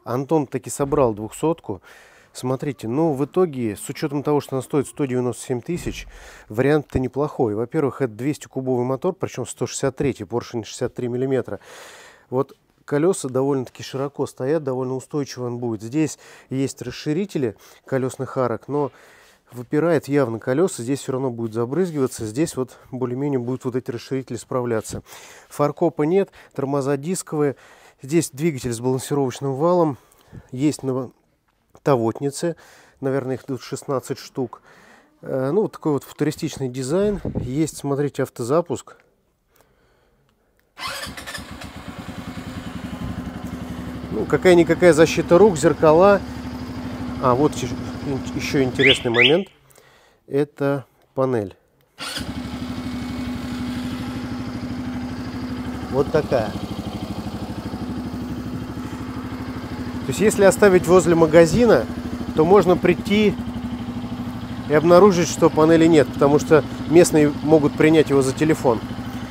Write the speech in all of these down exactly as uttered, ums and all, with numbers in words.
Антон таки собрал двухсотку. Смотрите, ну в итоге, с учетом того, что она стоит сто девяносто семь тысяч, вариант-то неплохой. Во-первых, это двести кубовый мотор, причем сто шестьдесят три, поршень шестьдесят три миллиметра. Вот колеса довольно-таки широко стоят, довольно устойчиво он будет. Здесь есть расширители колесных арок, но выпирает явно колеса, здесь все равно будет забрызгиваться, здесь вот более-менее будут вот эти расширители справляться. Фаркопа нет, тормоза дисковые, здесь двигатель с балансировочным валом, есть тавотницы, наверное, их тут шестнадцать штук. Ну, вот такой вот футуристичный дизайн, есть, смотрите, автозапуск. Ну, какая-никакая защита рук, зеркала. А, вот еще интересный момент. Это панель. Вот такая. То есть, если оставить возле магазина, то можно прийти и обнаружить, что панели нет, потому что местные могут принять его за телефон.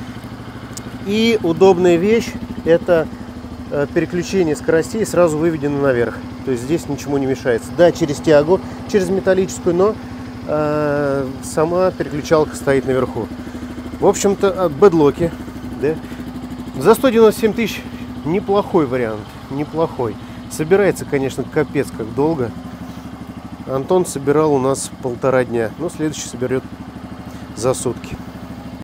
И удобная вещь — это переключение скоростей сразу выведено наверх. То есть здесь ничему не мешается. Да, через тягу, через металлическую, но э, сама переключалка стоит наверху. В общем-то, бэдлоки. Да? За сто девяносто семь тысяч неплохой вариант. Неплохой. Собирается, конечно, капец как долго. Антон собирал у нас полтора дня. Но следующий соберет за сутки.